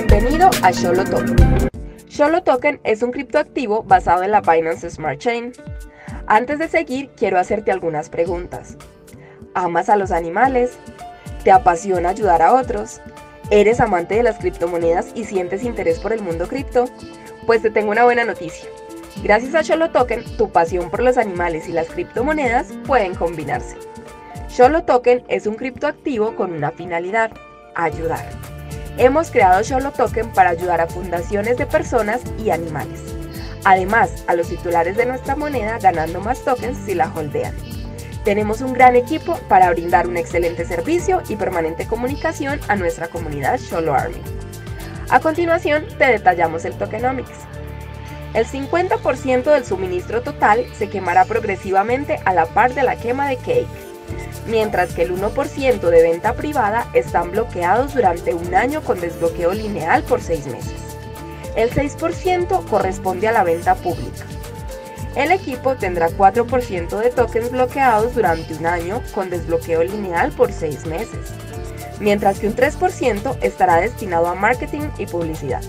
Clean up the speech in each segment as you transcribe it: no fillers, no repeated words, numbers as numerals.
Bienvenido a Xolo Token. Xolo Token es un criptoactivo basado en la Binance Smart Chain. Antes de seguir, quiero hacerte algunas preguntas. ¿Amas a los animales? ¿Te apasiona ayudar a otros? ¿Eres amante de las criptomonedas y sientes interés por el mundo cripto? Pues te tengo una buena noticia. Gracias a Xolo Token, tu pasión por los animales y las criptomonedas pueden combinarse. Xolo Token es un criptoactivo con una finalidad: ayudar. Hemos creado Xolo Token para ayudar a fundaciones de personas y animales. Además, a los titulares de nuestra moneda ganando más tokens si la holdean. Tenemos un gran equipo para brindar un excelente servicio y permanente comunicación a nuestra comunidad Xolo Army. A continuación, te detallamos el tokenomics. El 50% del suministro total se quemará progresivamente a la par de la quema de Cake, mientras que el 1% de venta privada están bloqueados durante un año con desbloqueo lineal por 6 meses. El 6% corresponde a la venta pública. El equipo tendrá 4% de tokens bloqueados durante un año con desbloqueo lineal por 6 meses, mientras que un 3% estará destinado a marketing y publicidad.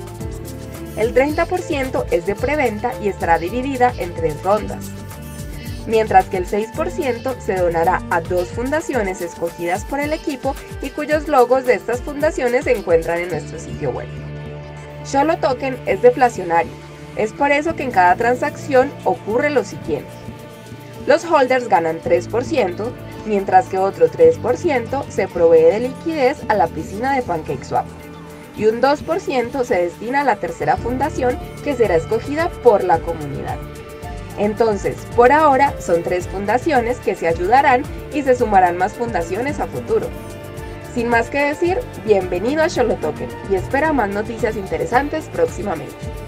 El 30% es de preventa y estará dividida en 3 rondas, mientras que el 6% se donará a 2 fundaciones escogidas por el equipo y cuyos logos de estas fundaciones se encuentran en nuestro sitio web. Xolo Token es deflacionario, es por eso que en cada transacción ocurre lo siguiente. Los holders ganan 3%, mientras que otro 3% se provee de liquidez a la piscina de PancakeSwap, y un 2% se destina a la tercera fundación que será escogida por la comunidad. Entonces, por ahora, son 3 fundaciones que se ayudarán y se sumarán más fundaciones a futuro. Sin más que decir, bienvenido a Xolo Token y espera más noticias interesantes próximamente.